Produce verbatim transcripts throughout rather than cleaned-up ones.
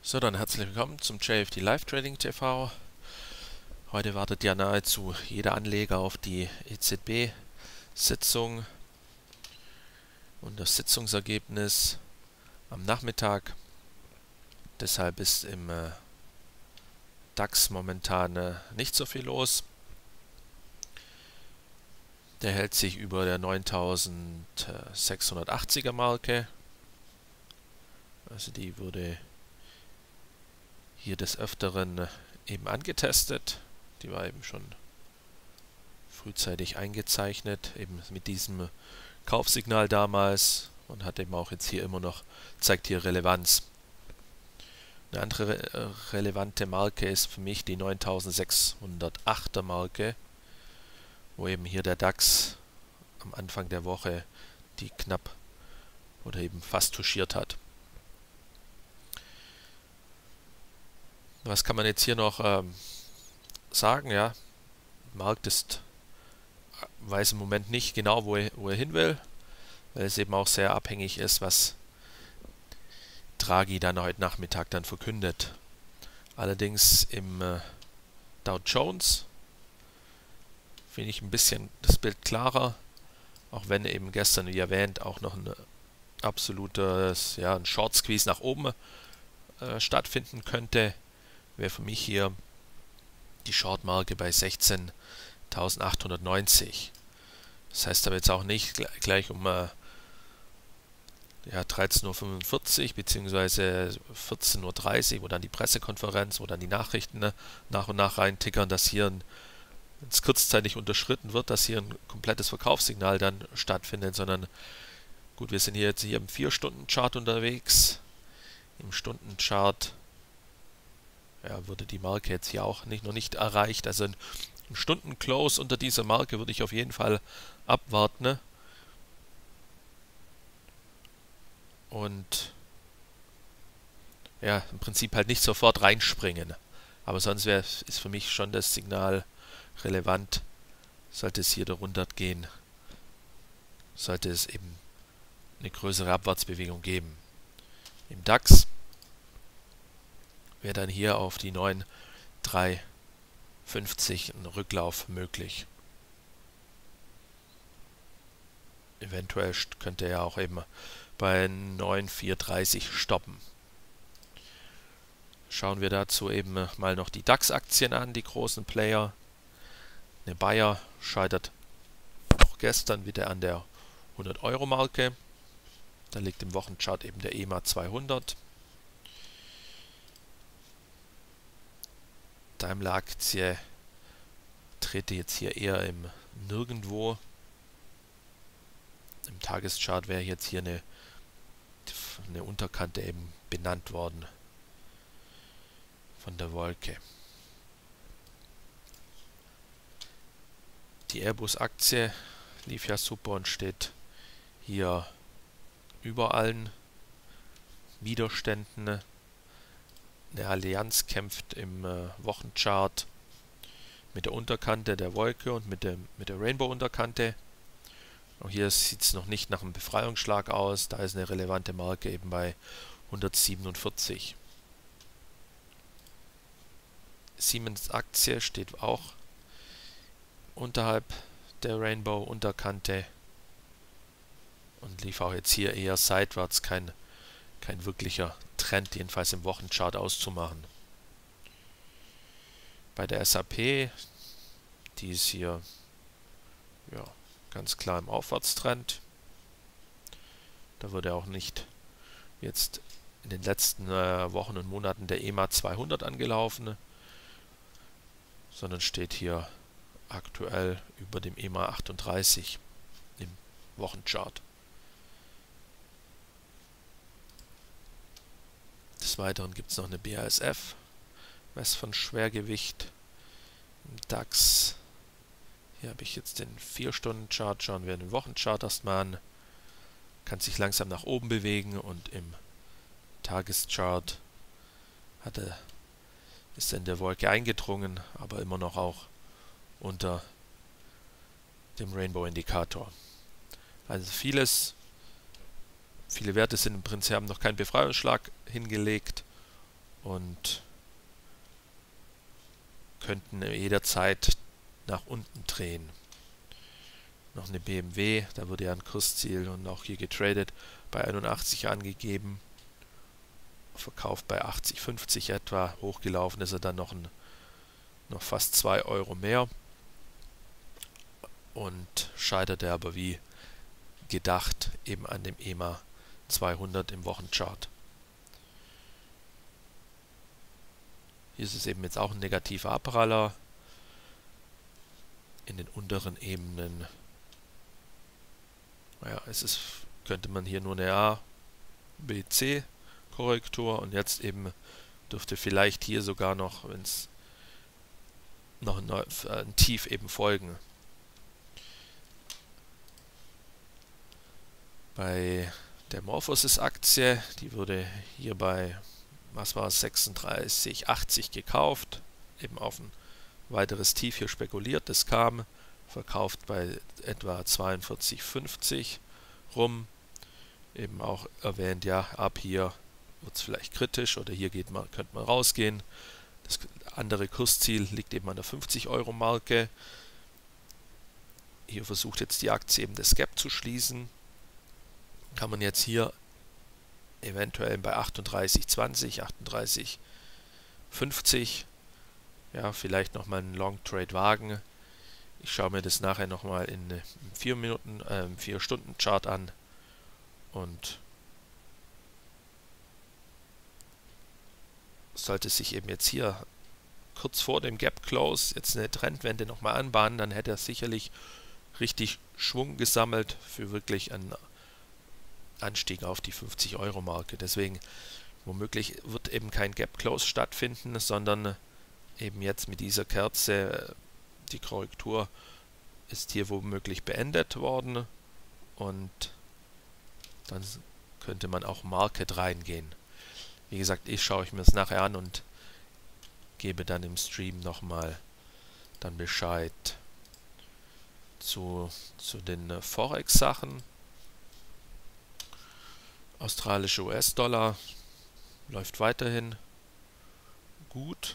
So, dann herzlich willkommen zum J F D Live Trading T V. Heute wartet ja nahezu jeder Anleger auf die E Z B-Sitzung und das Sitzungsergebnis am Nachmittag. Deshalb ist im äh, DAX momentan äh, nicht so viel los. Der hält sich über der neuntausendsechshundertachtziger Marke. Also die wurde hier des Öfteren eben angetestet. Die war eben schon frühzeitig eingezeichnet, eben mit diesem Kaufsignal damals, und hat eben auch jetzt hier immer noch, zeigt hier Relevanz. Eine andere re relevante Marke ist für mich die neuntausendsechshundertachter Marke, wo eben hier der DAX am Anfang der Woche die knapp oder eben fast touchiert hat. Was kann man jetzt hier noch ähm, sagen? Ja, der Markt ist, weiß im Moment nicht genau, wo er, wo er hin will, weil es eben auch sehr abhängig ist, was Draghi dann heute Nachmittag dann verkündet. Allerdings im äh, Dow Jones finde ich ein bisschen das Bild klarer, auch wenn eben gestern, wie erwähnt, auch noch ein absolutes, ja, ein Short Squeeze nach oben äh, stattfinden könnte. Wäre für mich hier die Short-Marke bei sechzehntausendachthundertneunzig. Das heißt aber jetzt auch nicht gleich um äh, ja, dreizehn Uhr fünfundvierzig bzw. vierzehn Uhr dreißig, wo dann die Pressekonferenz, wo dann die Nachrichten ne, nach und nach reintickern, dass hier ein, jetzt kurzzeitig unterschritten wird, dass hier ein komplettes Verkaufssignal dann stattfindet, sondern gut, wir sind hier jetzt hier im vier Stunden Chart unterwegs. Im Stundenchart ja, wurde die Marke jetzt hier auch nicht, noch nicht erreicht. Also ein, ein Stunden-Close unter dieser Marke würde ich auf jeden Fall abwarten. Ne? Und ja, im Prinzip halt nicht sofort reinspringen. Aber sonst wäre ist für mich schon das Signal relevant. Sollte es hier darunter gehen, sollte es eben eine größere Abwärtsbewegung geben. Im DAX wäre dann hier auf die neun Komma dreihundertfünfzig ein Rücklauf möglich. Eventuell könnte er auch eben bei neun Komma vierhundertdreißig stoppen. Schauen wir dazu eben mal noch die DAX-Aktien an, die großen Player. Eine Bayer scheitert auch gestern wieder an der hundert Euro Marke. Da liegt im Wochenchart eben der E M A zweihundert. Daimler-Aktie trete jetzt hier eher im Nirgendwo. Im Tageschart wäre jetzt hier eine, eine Unterkante eben benannt worden von der Wolke. Die Airbus-Aktie lief ja super und steht hier über allen Widerständen. Eine Allianz kämpft im äh, Wochenchart mit der Unterkante der Wolke und mit, dem, mit der Rainbow-Unterkante. Auch hier sieht es noch nicht nach einem Befreiungsschlag aus. Da ist eine relevante Marke eben bei hundertsiebenundvierzig. Siemens-Aktie steht auch unterhalb der Rainbow-Unterkante und lief auch jetzt hier eher seitwärts, kein, kein wirklicher Trend, jedenfalls im Wochenchart auszumachen. Bei der S A P, die ist hier ja, ganz klar im Aufwärtstrend. Da wurde auch nicht jetzt in den letzten äh, Wochen und Monaten der E M A zweihundert angelaufen, sondern steht hier aktuell über dem E M A achtunddreißig im Wochenchart. Des Weiteren gibt es noch eine B A S F, was von Schwergewicht im DAX. Hier habe ich jetzt den vier Stunden Chart, schauen wir den Wochenchart erstmal an. Kann sich langsam nach oben bewegen und im Tageschart hatte, ist in der Wolke eingedrungen, aber immer noch auch unter dem Rainbow-Indikator. Also vieles Viele Werte sind im Prinzip haben noch keinen Befreiungsschlag hingelegt und könnten jederzeit nach unten drehen. Noch eine B M W, da wurde ja ein Kursziel und auch hier getradet bei einundachtzig angegeben, verkauft bei achtzig, fünfzig etwa, hochgelaufen ist er dann noch, ein, noch fast zwei Euro mehr und scheiterte aber wie gedacht eben an dem E M A zweihundert im Wochenchart. Hier ist es eben jetzt auch ein negativer Abpraller in den unteren Ebenen. Naja, es ist, könnte man hier nur eine A, B, C Korrektur und jetzt eben dürfte vielleicht hier sogar noch, wenn es noch ein, ein Tief eben folgen. Bei der Morphosis-Aktie, die wurde hier bei, was war es, sechsunddreißig achtzig gekauft, eben auf ein weiteres Tief hier spekuliert, das kam, verkauft bei etwa zweiundvierzig fünfzig rum, eben auch erwähnt, ja, ab hier wird es vielleicht kritisch oder hier geht man, könnte man rausgehen. Das andere Kursziel liegt eben an der fünfzig Euro Marke. Hier versucht jetzt die Aktie eben das Gap zu schließen. Kann man jetzt hier eventuell bei achtunddreißig zwanzig, achtunddreißig fünfzig, ja, vielleicht nochmal einen Long Trade wagen. Ich schaue mir das nachher nochmal in vier Minuten, äh, vier Stunden Chart an und sollte sich eben jetzt hier kurz vor dem Gap Close jetzt eine Trendwende nochmal anbahnen, dann hätte er sicherlich richtig Schwung gesammelt für wirklich einen Anstieg auf die fünfzig Euro Marke. Deswegen womöglich wird eben kein Gap Close stattfinden, sondern eben jetzt mit dieser Kerze die Korrektur ist hier womöglich beendet worden und dann könnte man auch Market reingehen. Wie gesagt, ich schaue ich mir das nachher an und gebe dann im Stream nochmal dann Bescheid zu, zu den Forex-Sachen. Australische U S-Dollar läuft weiterhin gut.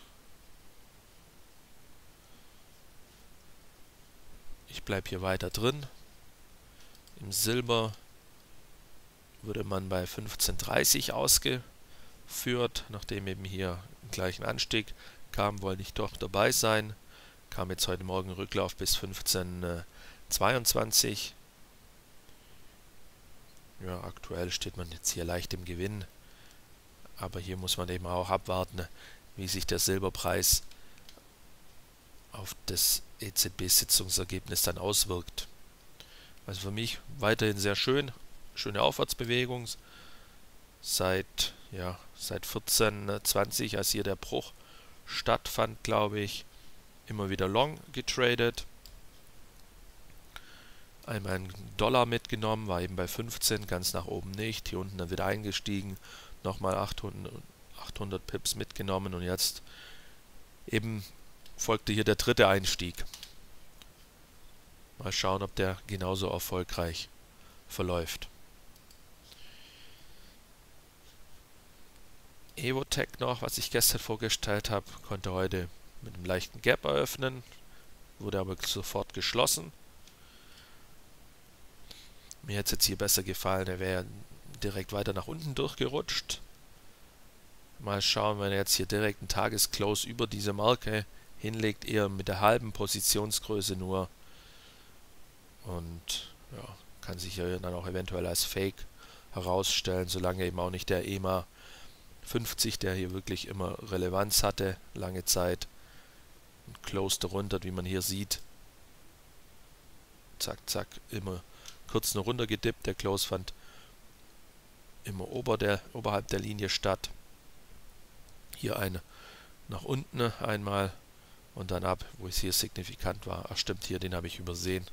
Ich bleibe hier weiter drin. Im Silber würde man bei fünfzehn dreißig ausgeführt, nachdem eben hier einen gleichen Anstieg kam, wollte ich doch dabei sein. Kam jetzt heute Morgen Rücklauf bis fünfzehn zweiundzwanzig. Ja, aktuell steht man jetzt hier leicht im Gewinn, aber hier muss man eben auch abwarten, wie sich der Silberpreis auf das E Z B-Sitzungsergebnis dann auswirkt. Also für mich weiterhin sehr schön, schöne Aufwärtsbewegung seit, ja, seit vierzehn zwanzig, als hier der Bruch stattfand, glaube ich, immer wieder long getradet. Einmal einen Dollar mitgenommen, war eben bei fünfzehn, ganz nach oben nicht, hier unten dann wieder eingestiegen, nochmal achthundert, achthundert Pips mitgenommen und jetzt eben folgte hier der dritte Einstieg. Mal schauen, ob der genauso erfolgreich verläuft. Evotec noch, was ich gestern vorgestellt habe, konnte heute mit einem leichten Gap eröffnen, wurde aber sofort geschlossen. Mir hätte es jetzt hier besser gefallen, er wäre direkt weiter nach unten durchgerutscht. Mal schauen, wenn er jetzt hier direkt einen Tagesclose über diese Marke hinlegt, eher mit der halben Positionsgröße nur. Und ja, kann sich ja dann auch eventuell als Fake herausstellen, solange eben auch nicht der E M A fünfzig, der hier wirklich immer Relevanz hatte, lange Zeit, und close darunter, wie man hier sieht. Zack, zack, immer kurz nur runter gedippt. Der Close fand immer ober der, oberhalb der Linie statt. Hier eine nach unten einmal und dann ab, wo es hier signifikant war. Ach stimmt, hier, den habe ich übersehen.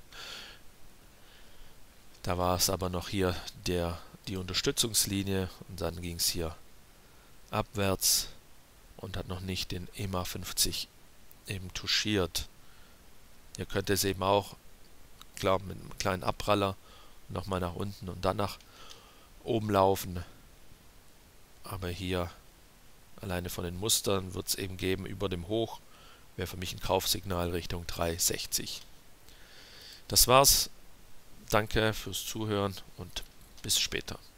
Da war es aber noch hier der, die Unterstützungslinie und dann ging es hier abwärts und hat noch nicht den E M A fünfzig eben touchiert. Ihr könnt es eben auch, klar, mit einem kleinen Abpraller nochmal nach unten und dann nach oben laufen. Aber hier alleine von den Mustern wird es eben geben, über dem Hoch wäre für mich ein Kaufsignal Richtung drei sechzig. Das war's. Danke fürs Zuhören und bis später.